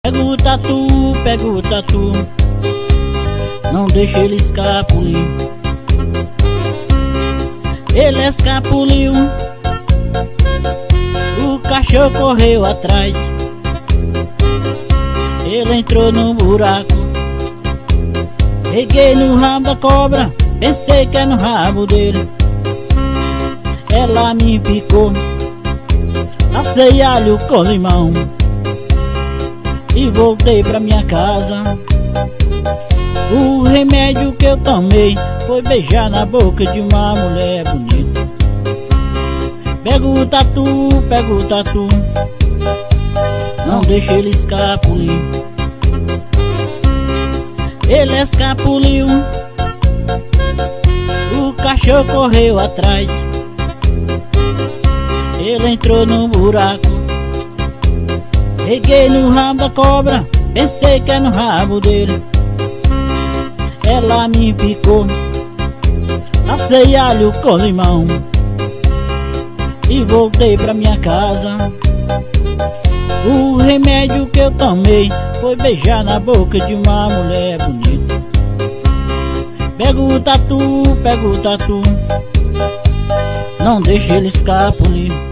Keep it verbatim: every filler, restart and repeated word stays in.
Pega o tatu, pega o tatu, não deixa ele escapulir. Ele escapuliu, o cachorro correu atrás. Ele entrou no buraco, peguei no rabo da cobra, pensei que era no rabo dele. Ela me picou, passei alho com limão e voltei pra minha casa. O remédio que eu tomei foi beijar na boca de uma mulher bonita. Pega o tatu, pega o tatu, não deixa ele escapulir. Ele escapuliu, o cachorro correu atrás. Ele entrou no buraco, peguei no rabo da cobra, pensei que era no rabo dele. Ela me picou, passei alho com limão e voltei pra minha casa. O remédio que eu tomei foi beijar na boca de uma mulher bonita. Pega o tatu, pega o tatu, não deixa ele escapulir.